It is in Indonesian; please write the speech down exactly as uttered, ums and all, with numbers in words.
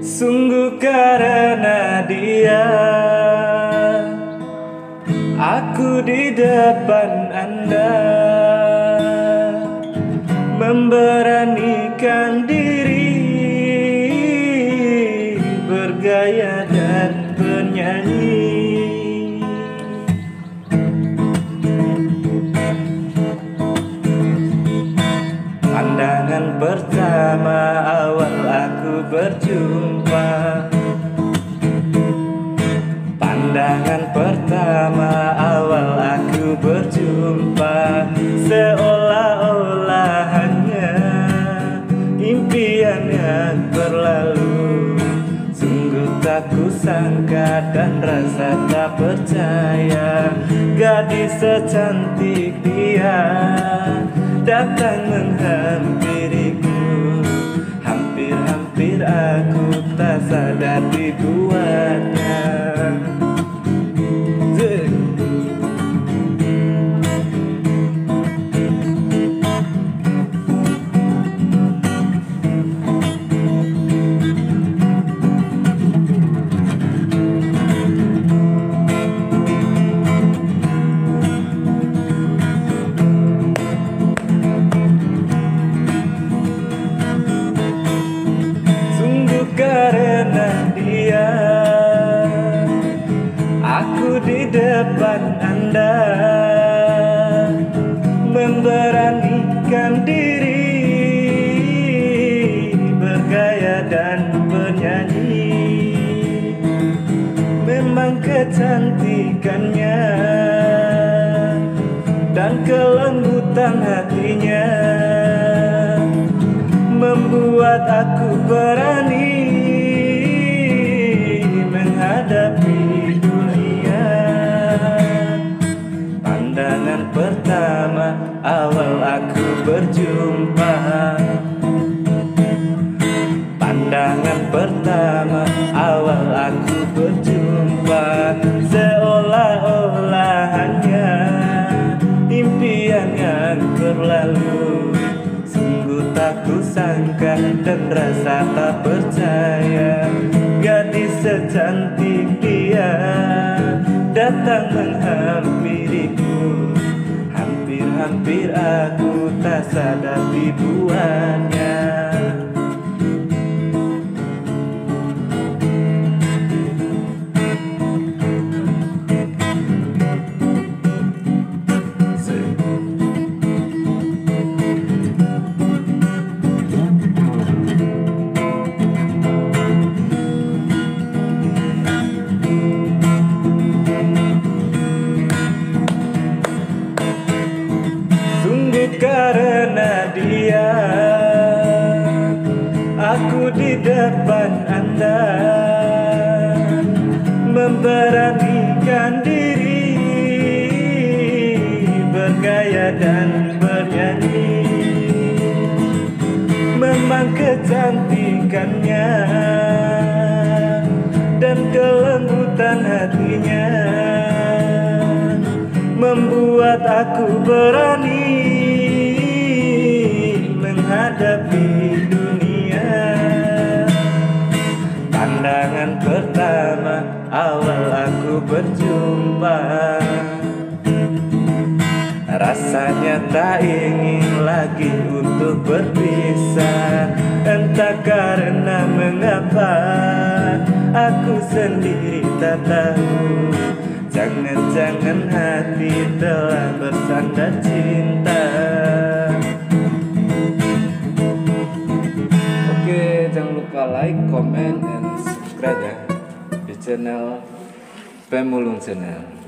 Sungguh karena dia, aku di depan Anda memberanikan diri, bergaya dan bernyanyi. Pandangan pertama awal aku berjumpa, Pandangan pertama awal aku berjumpa, seolah-olah hanya impian yang berlalu. Sungguh tak kusangka dan rasa tak percaya, gadis secantik dia datang menghampiriku. Hampir-hampir aku tak sadar dibuatnya. Karena dia, aku di depan Anda memberanikan diri, bergaya dan bernyanyi. Memang kecantikannya dan kelembutan hatinya membuat aku berani menghadapi dunia. Pandangan pertama awal aku berjumpa, Pandangan pertama awal aku berjumpa, seolah-olah hanya impian yang berlalu. Sungguh tak kusangka dan rasa tak percaya, gadis secantik dia datang menghampiriku. Hampir-hampir aku tak sadar dibuatnya. Karena dia, aku di depan Anda memberanikan diri, bergaya dan bernyanyi. Memang kecantikannya dan kelembutan hatinya membuat aku berani menghadapi dunia. Pandangan pertama awal aku berjumpa, rasanya tak ingin lagi untuk berpisah. Entah karena mengapa aku sendiri tak tahu, jangan-jangan hati telah bersandar cinta. Oke, jangan lupa like, comment, and subscribe ya di channel Pemulung Channel.